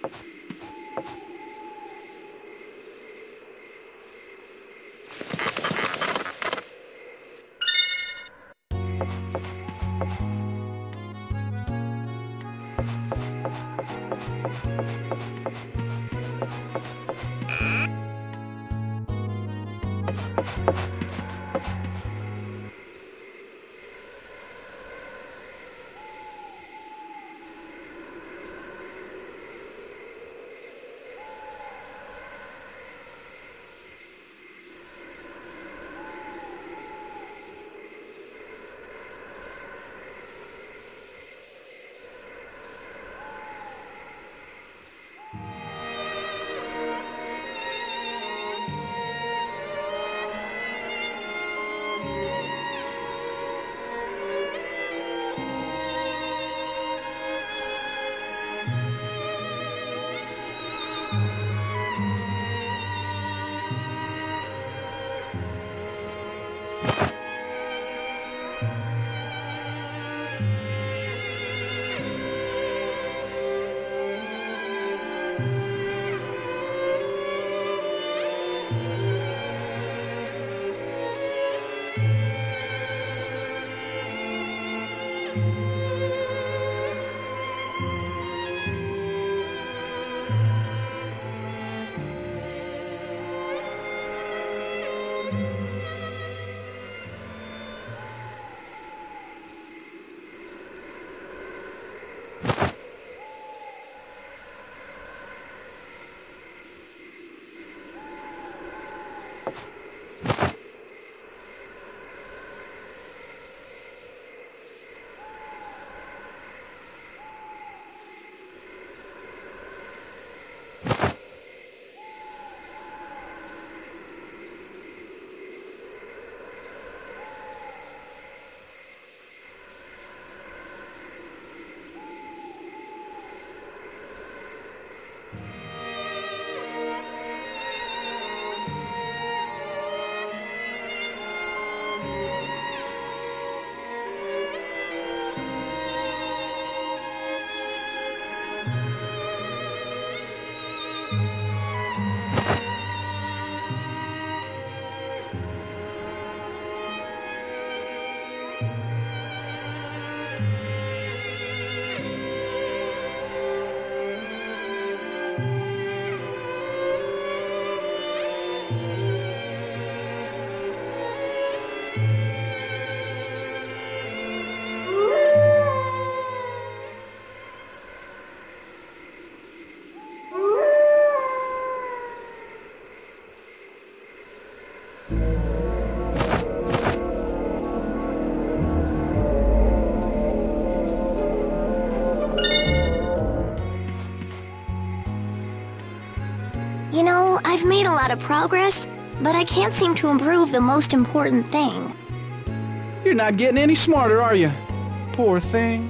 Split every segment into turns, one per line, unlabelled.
You know, I've made a lot of progress, but I can't seem to improve the most important thing.
You're not getting any smarter, are you? Poor thing.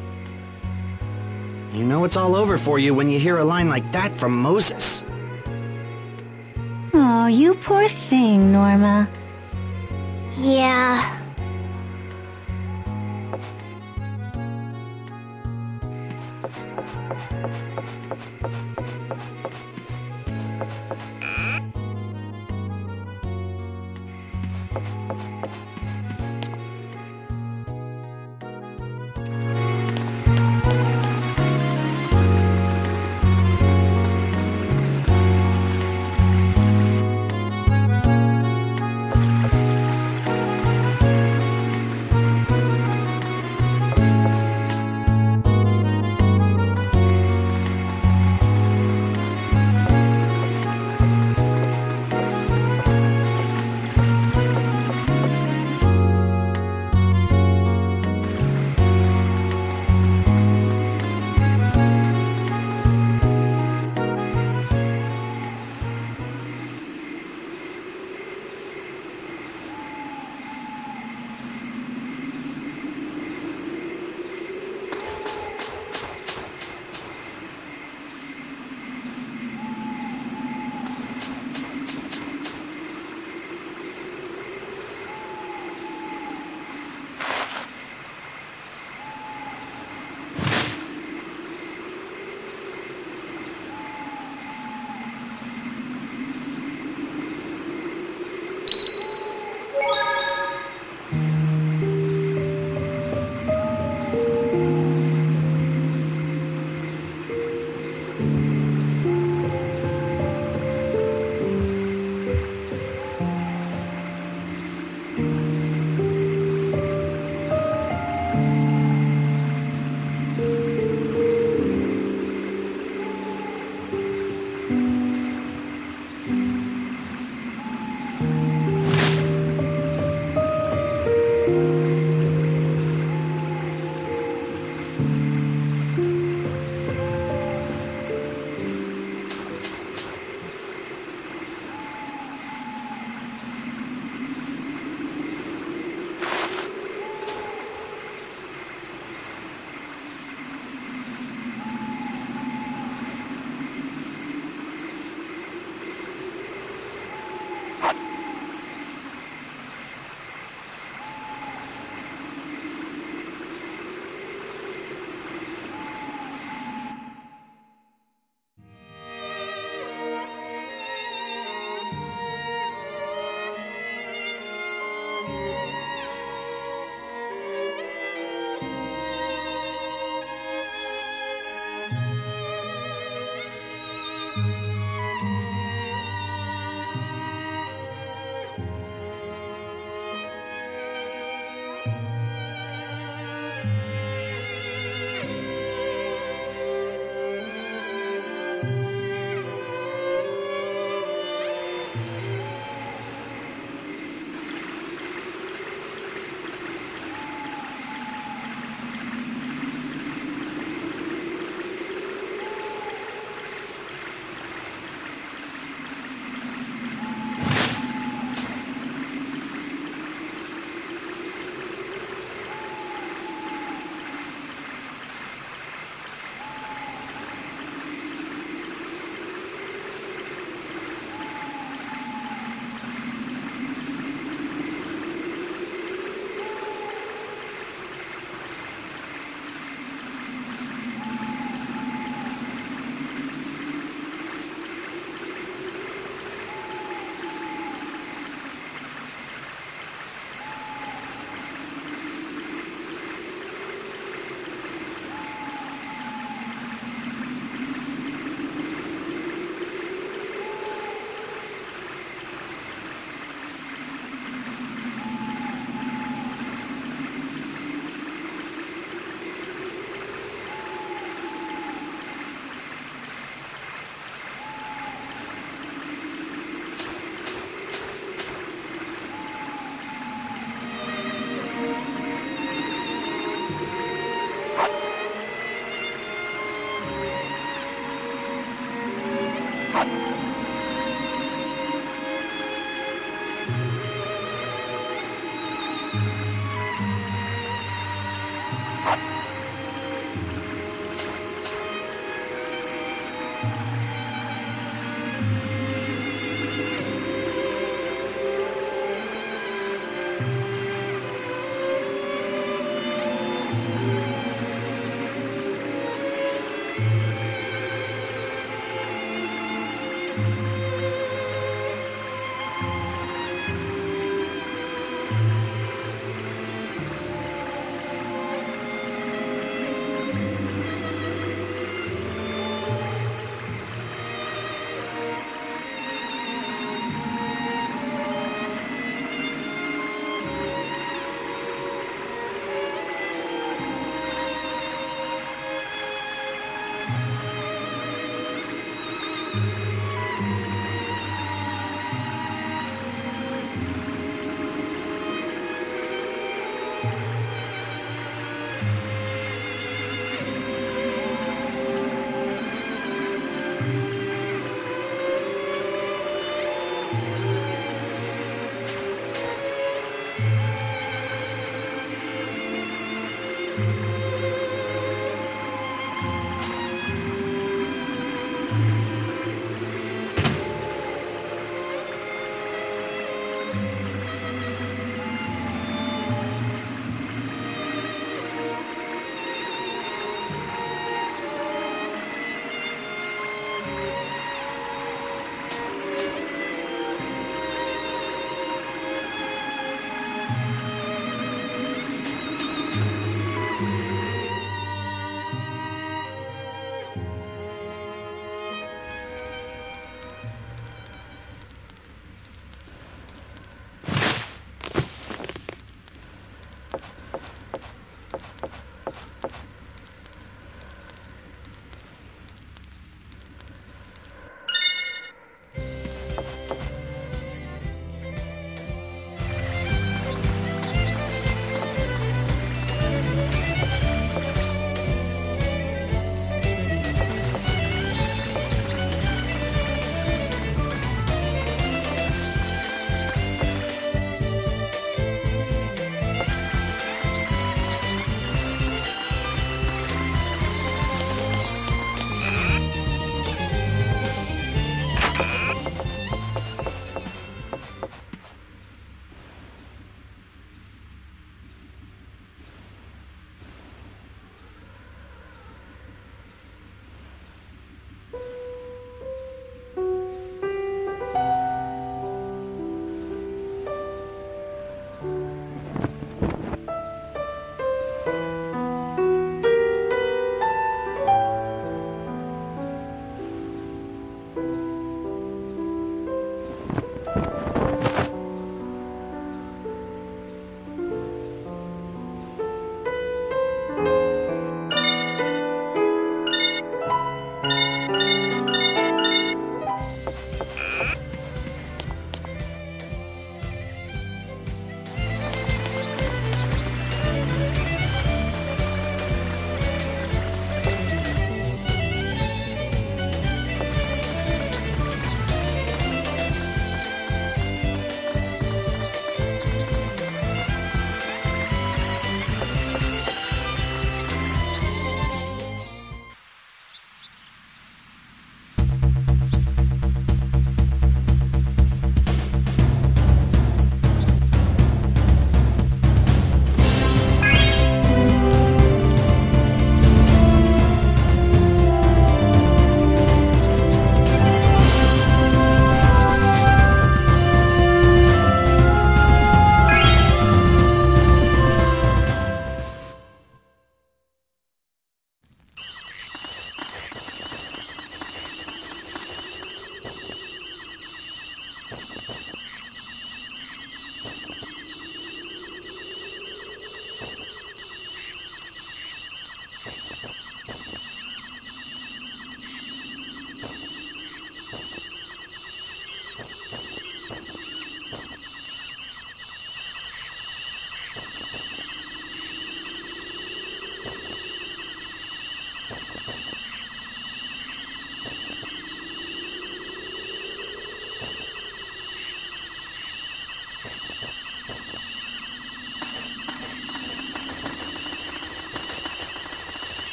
You know it's all over for you when you hear a line like that from Moses.
Oh, you poor thing, Norma.
Yeah.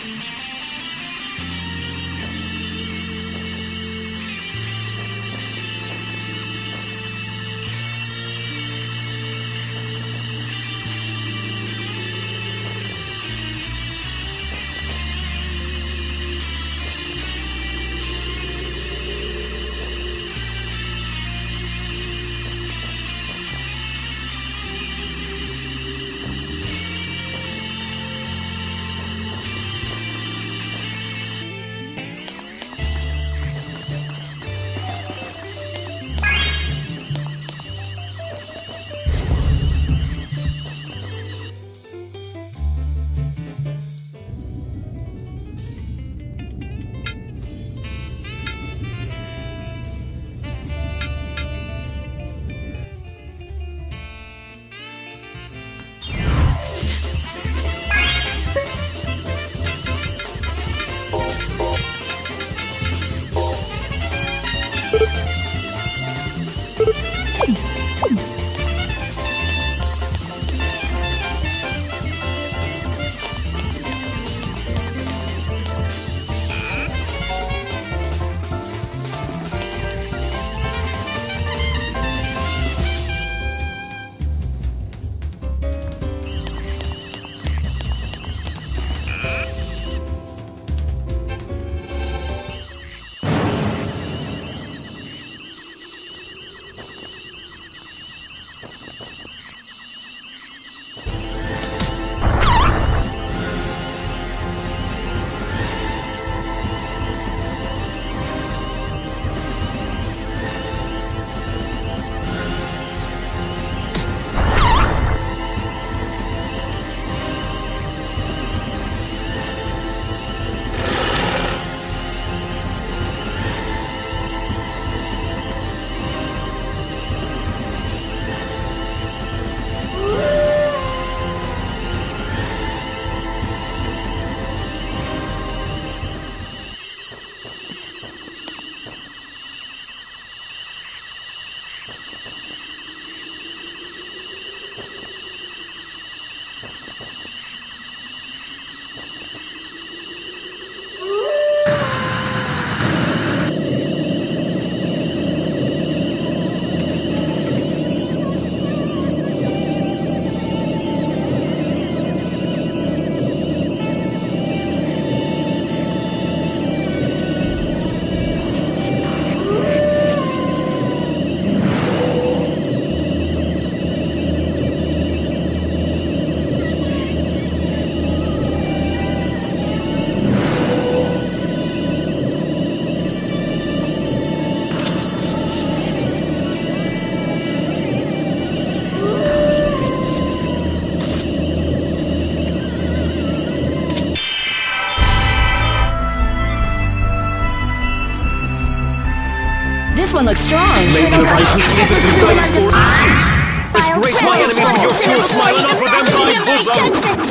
This one looks strong.
Maybe the vice who sleepeth inside for disgrace my enemies with your pure smile and offer them thy bosom!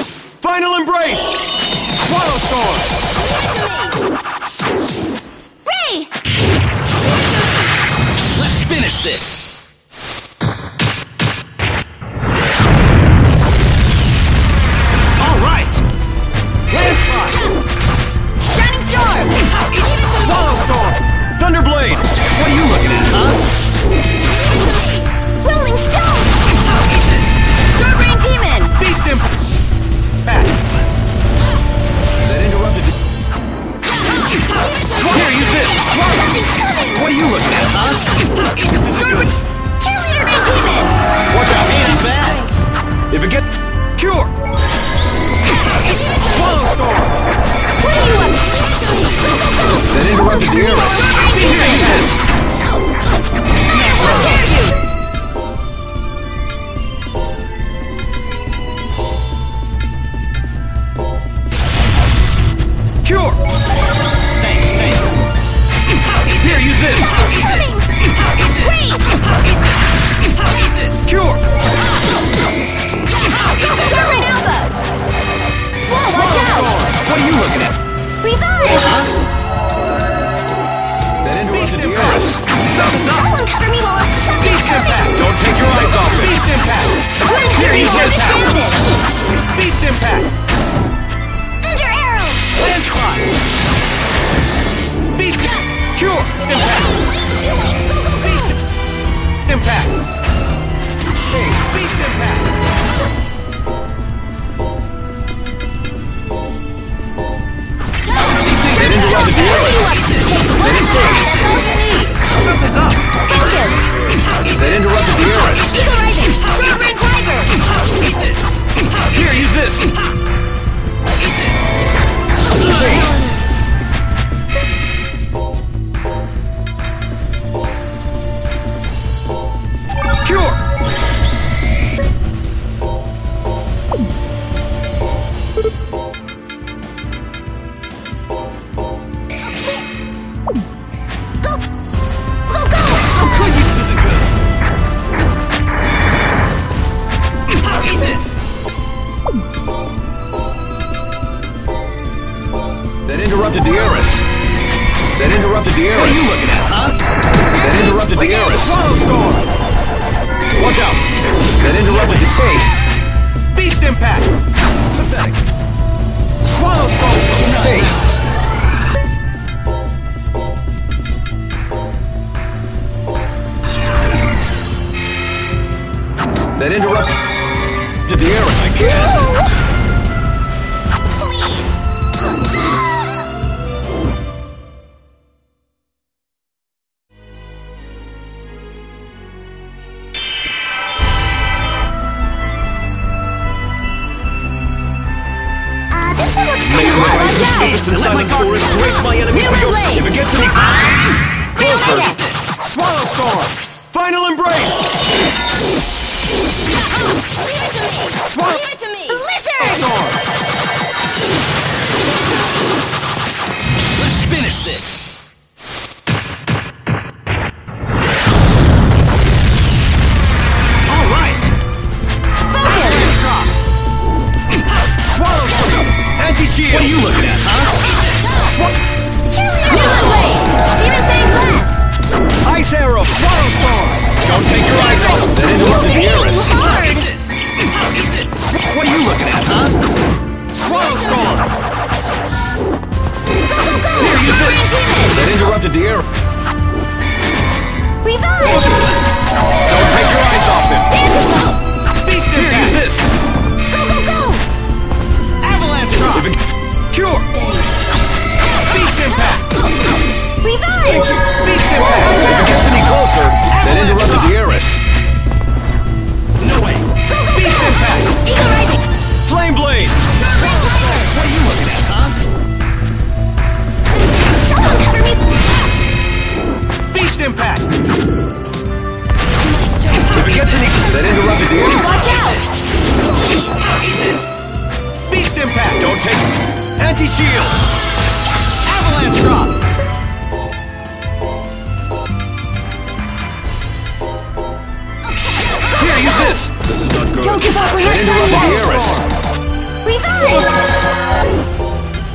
Final embrace! Swallow Storm!
Ray!
Let's finish this! Alright! Landslide!
Shining Storm!
Swallow Storm! Thunderblade! What are you looking at, huh?
Rolling Stone!
Stormbrain Demon!
Beast Impact! That interrupted it. Here, use this! Swallow! What are you looking at, huh? This isn't good.
Cheerleader Demon!
Watch out, he ain't bad! If it get... Cure! Swallow Storm!
What are you up to?
That interrupted the Eris. Here, use this!
How dare you!
Cure! Thanks. Here, use this! Cure!
Stormbrain Alpha! Whoa, watch out!
What are you looking at?
Revive!
That interrupted the Eris. Something's up!
Someone cover me while something's
Beast Impact!
coming!
Don't take your eyes off it! Beast Impact! Here, use
Understand
Impact!
this!
Beast Impact!
Thunder Arrow!
That interrupted the Aeris. That interrupted the Aeris. What are you looking at, huh? That interrupted the Aeris.
Swallow Storm!
Watch out! That interrupted the
Beast Impact!
Pathetic.
Swallow Storm!
Hey! That interrupted the Aeris. I can't. And let my forest grace my enemies with your... If it gets any closer...
Swallow Storm!
Final embrace!
Leave it to me!
Swallow...
Leave it to me!
Blizzard!
Storm!
Let's finish this! All right!
Focus!
Drop! Swallow Storm!
Anti-shield! What are you looking at, huh?
Demon Blade! Demon Fang Blast!
Ice Arrow!
Swallow Storm!
Don't take your eyes off! That interrupted the Aeris!
Hard!
What are you looking at, huh?
Swallow Storm!
Go, go, go!
Here, use this!
Demon!
That interrupted the Aeris!
Revive!
Don't take your eyes off him!
Dancing Blow!
Beast Impact! Here, use this!
Go, go, go!
Avalanche Drop!
Cure! Beast Impact!
Revive!
Beast Impact! If it gets any closer, that interrupted the Aeris! No way!
Go, go,
Beast
go!
Impact!
Eagle Rising!
Flame Blades!
What are you looking at, huh?
Someone cover me!
Beast Impact!
Maestro!
If it gets any... That interrupted the Aeris!
Watch out!
Beast Impact! Don't take it! Anti-shield!
Avalanche Drop!
Here, use this! This is not good.
Don't give up, we have
That
time
interrupted the
left.
Aeris!
Revive!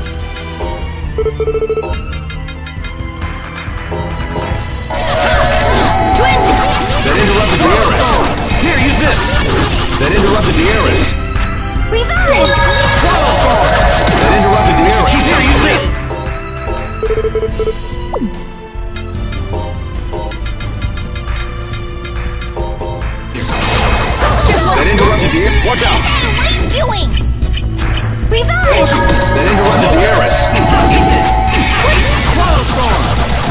That interrupted the Aeris! Here, use this! That interrupted the Aeris!
Revive!
Swallow Storm!
That interrupted the Aeris! Here, use this! That interrupted the Aeris! Watch out!
What are you doing? Revive!
That interrupted the Aeris!
Swallow Storm!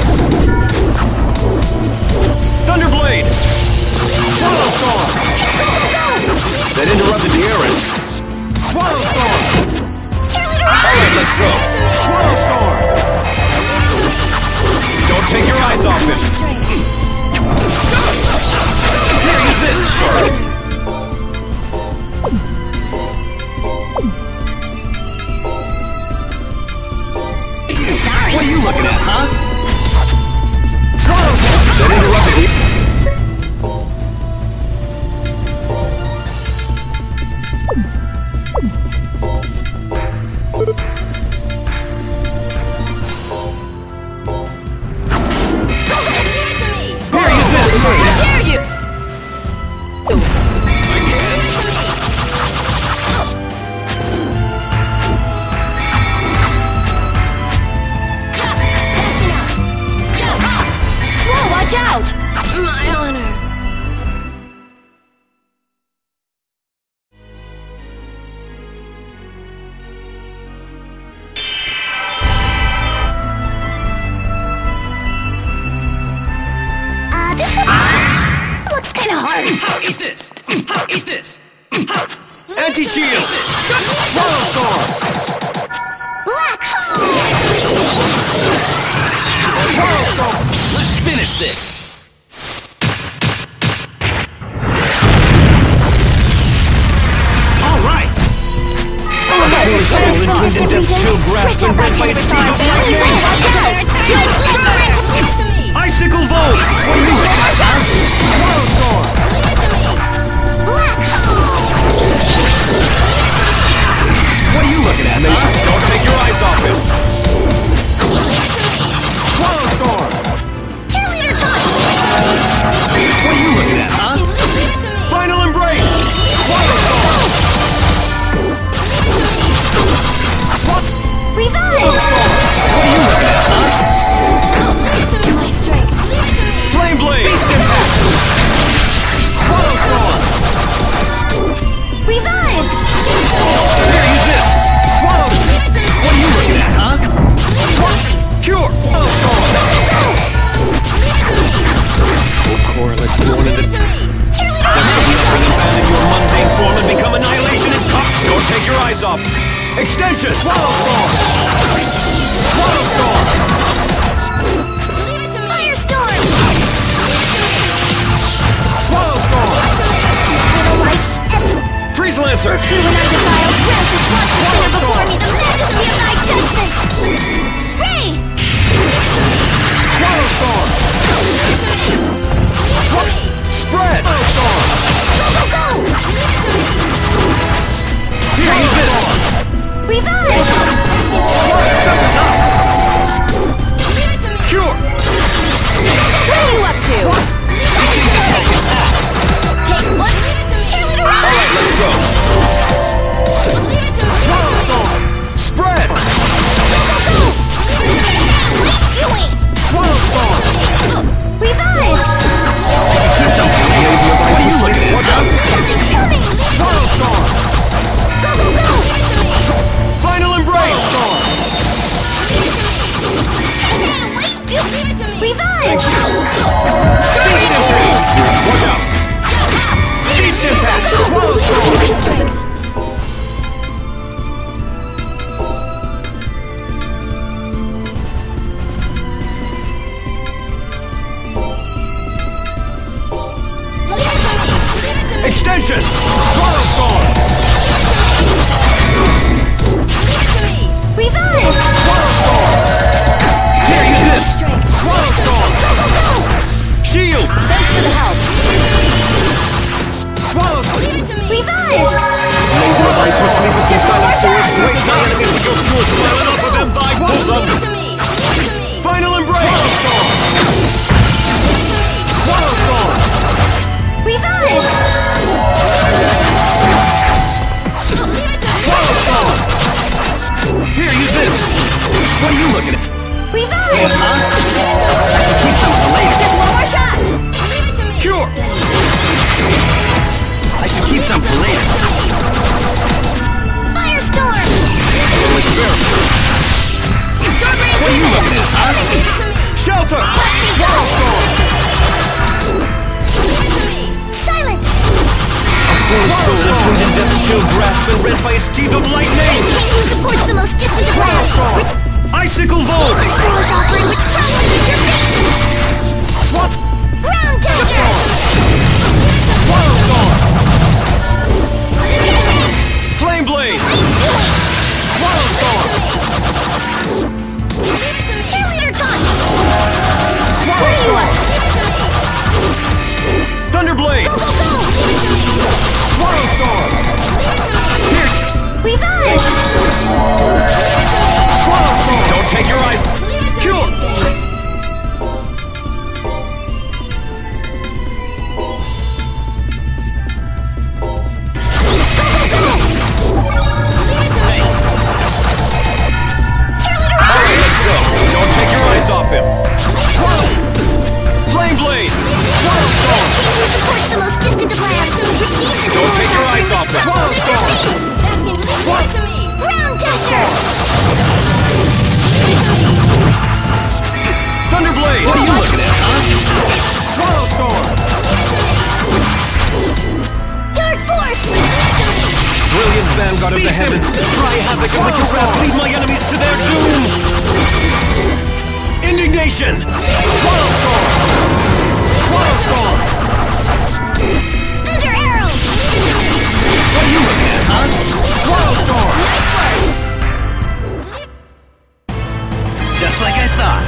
Thunderblade!
Swallow Storm!
That interrupted the Aeris!
Swallow Storm!
Alright, let's go!
Swallow Storm!
Don't take your eyes off him! Here, use this! Sorry. What are you looking at, huh?
Swallow Storm!
That interrupted the...
Give it to me!
Here, use this!
How dare you! Give it to me! That's enough! Whoa, watch out! My honor!
This one looks kinda hard.
Eat this! Eat this! Anti-shield!
Swallow Storm!
Black hole!
Swallow Storm!
Let's finish this! All right! In death's chill grasp and red by its feet of lightning! Icicle Volt!
Swallow Storm!
Black hole!
take your eyes off. Extension!
Swallow Storm! Swallow Storm!
Leave it to me!
Firestorm!
Swallow Storm!
Eternal light!
Freeze Lancer!
True and undefiled, grant this watching sinner before me the majesty of thy judgment! Ray!
Swallow Storm!
Spread!
Swallow Storm!
Go, go, go!
Here, use this!
Revive!
Cure!
What are you up to? Take one! Cheerleader round!
Alright, let's go!
Swallow Storm!
Spread!
Go, go, go! What are you doing?
Swallow Storm!
Revive!
What are you looking at? Watch out!
Something's coming!
Swallow Storm!
Go, go, go!
Final Embrace!
Storm!
Hey, what are you doing? Revive!
Beast Impact! Watch out! Beast Impact!
Swallow Storm!
Extension!
Swallow Storm!
Revive!
Swallow Storm!
Here, use this!
Swallow Storm!
Go, go, go!
Shield!
Thanks for the help!
Swallow Storm!
Revive!
Laser device will sweep us in silent forest, waste my enemies with your pure smile and offer them thy bosom! Final Embrace!
Swallow Storm!
Revive!
Swallow Storm!
Here, use this! What are you looking at?
Revive!
I should keep some for later.
Just one more shot!
Cure!
I should keep some for later.
Firestorm!
What are you looking at, huh? Shelter!
Swallow Storm!
Silence!
Full soul entombed in death's chill grasp and rent by its teeth of lightning!
Who supports the most distant of lands?
Icicle Volt!
This foolish offering which crumbles at your feet!
Swallow
Ground Dasher!
Storm!
Flame Blade!
What are you doing?
Swallow Storm!
Cheerleader taunt!
Swallow Storm!
Thunderblade!
Go, go, go!
Swallow Storm!
Here!
Revive!
Swallow Storm!
Don't take your eyes! Cure! Alright, let's go! Don't take your eyes off him! Flame Blade!
Swallow Storm!
Who supports the most distant of lands? Receive this
Don't
foolish
take your
offering
eyes off
which
him.
crumbles at your feet! Ground Dasher!
Thunderblade! What are you looking at, huh?
Swallow Storm!
Dark Force!
Brilliant vanguard of the heavens! Cry havoc and with your wrath lead my enemies to their doom! Indignation!
Swallow Storm! Swallow Storm!
Thunder Arrow!
What are you looking at, huh?
Swallow Storm!
Just like I thought!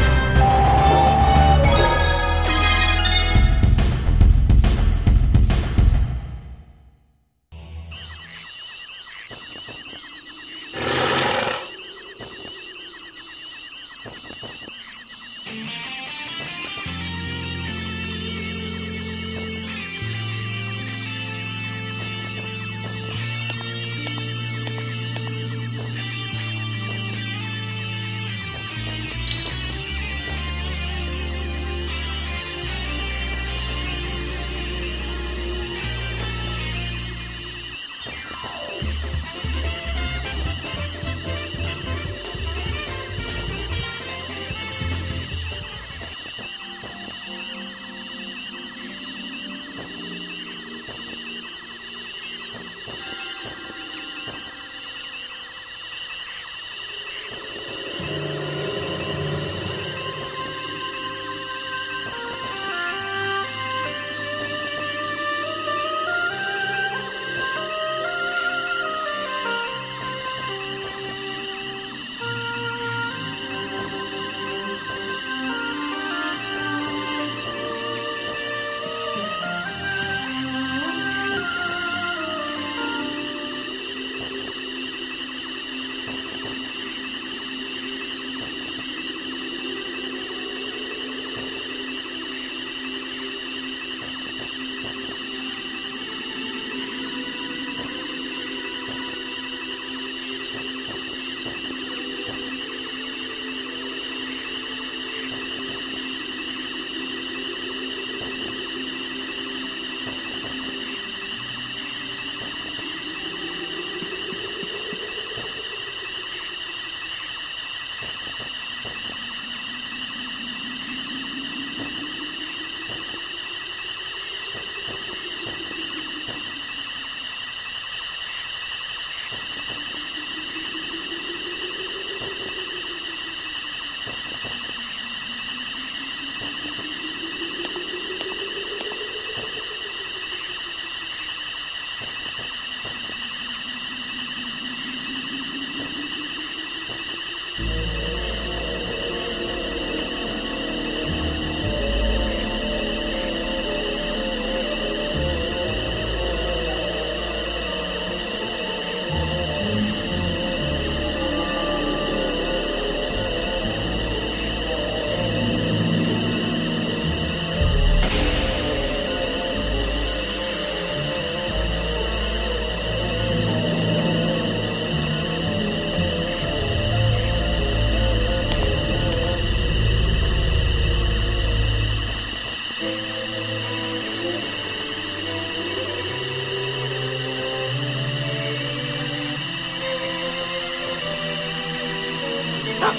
stop!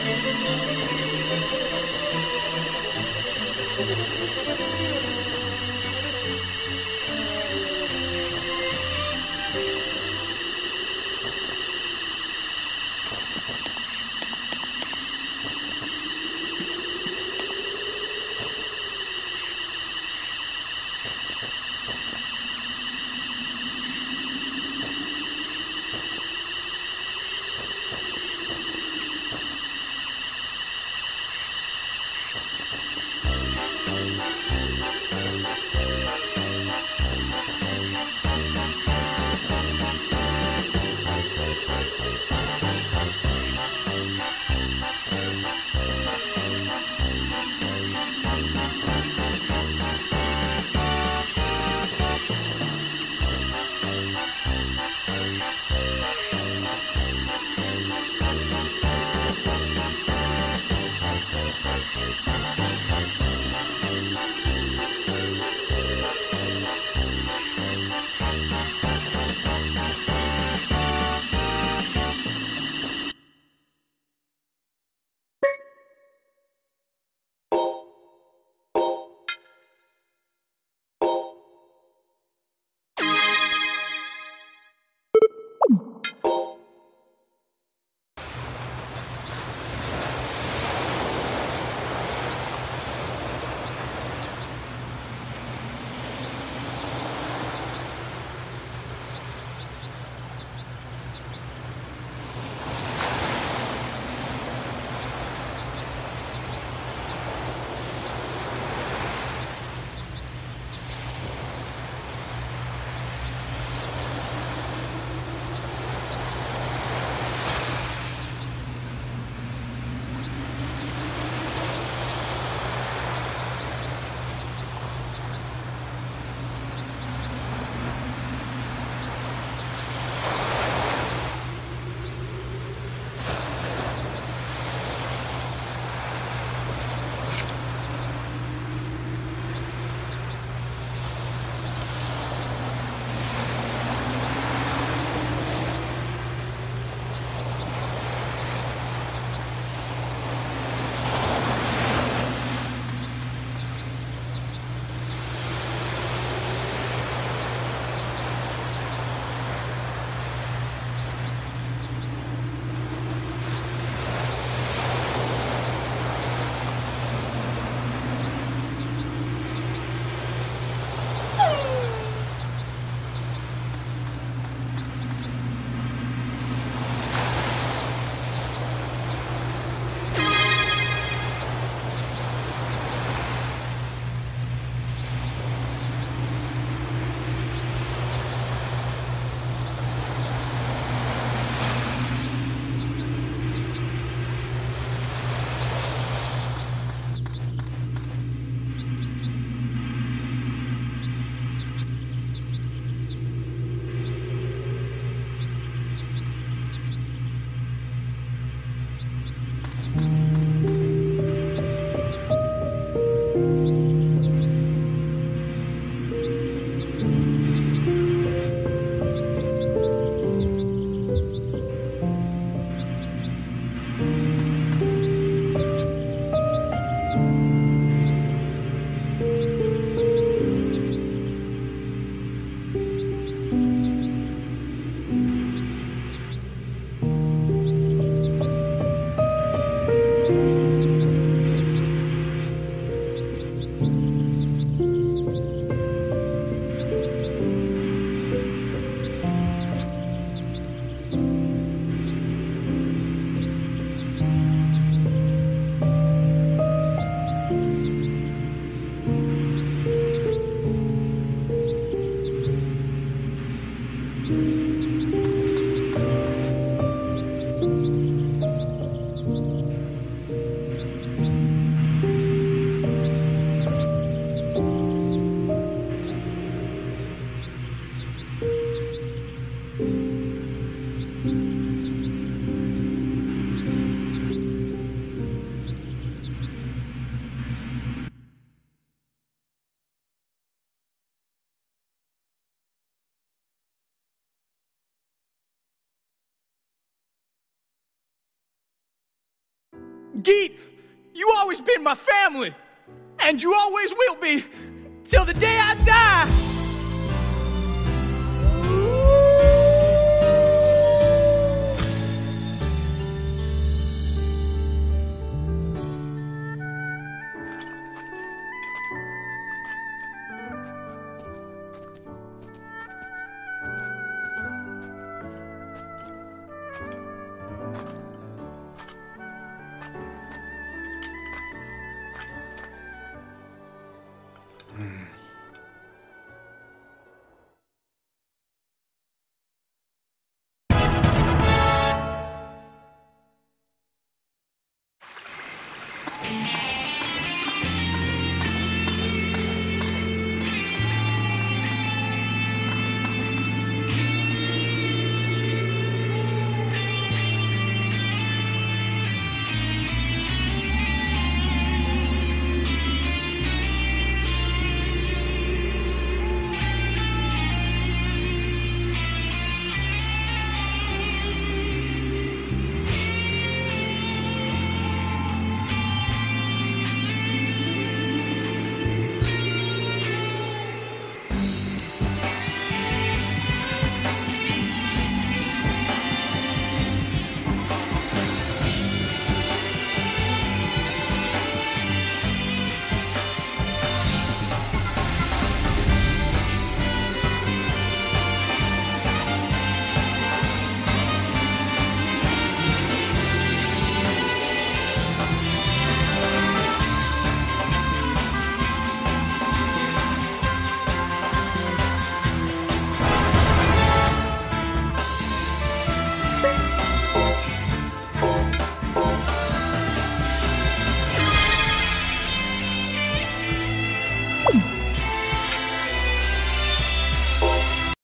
Geet, you always been my family. And you always will be, till the day I die.